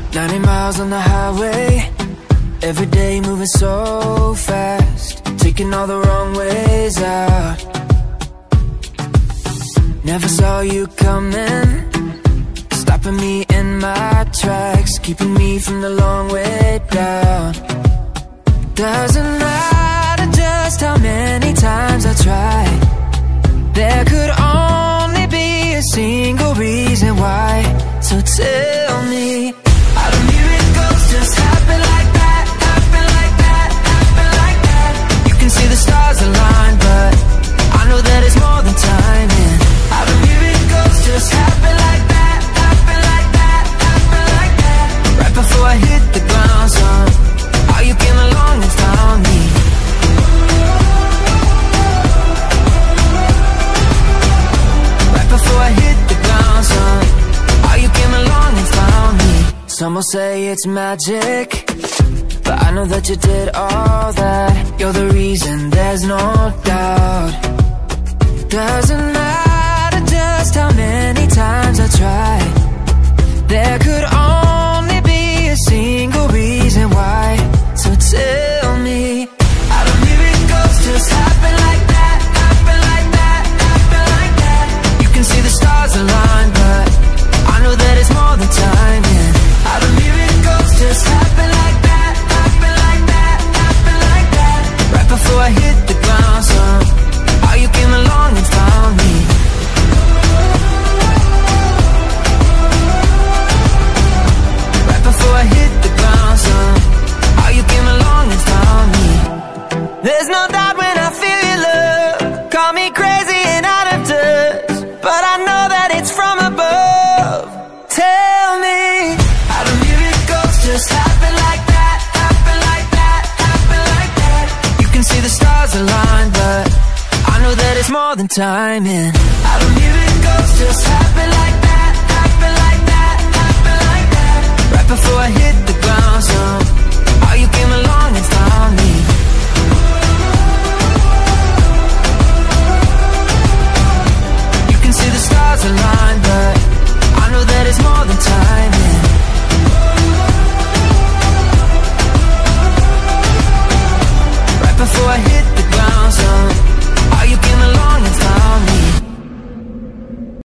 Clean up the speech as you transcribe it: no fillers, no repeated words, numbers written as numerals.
90 miles on the highway, every day moving so fast, taking all the wrong ways out. Never saw you coming, stopping me in my tracks, keeping me from the long way down. Doesn't matter just how many times I tried, there could only be a single reason why. So tell me, how do miracles just happen like that, happen like that, happen like that? You can see the stars align, but I know that it's more than timing. How do miracles just happen like that, happen like that, happen like that? Right before I hit the ground, son, how you came along and found me. Right before I hit the ground, son, how you came along and found me. Some will say it's magic, but I know that you did all that. You're the reason, there's no doubt. Doesn't matter just how many times I tried, there could only be a single reason why. So tell me, how do miracles just happen like that, happen like that, happen like that? You can see the stars align, but I know that it's more than timing. How do miracles just happen like that, happen like that, happen like that? Right before I hit the ground, son, how you came along and found me. Right before I hit the ground, son, how you came along and found me. There's no doubt when I feel your love, call me crazy and out of touch, but I know that it's from above. Tell me, how do miracles just happen like that, happen like that, happen like that? You can see the stars align, but I know that it's more than timing. How do miracles just happen like that, happen like that, happen like that? Right before I hit the ground, son, how you came along and found me. You can see the stars align, but I know that it's more than time.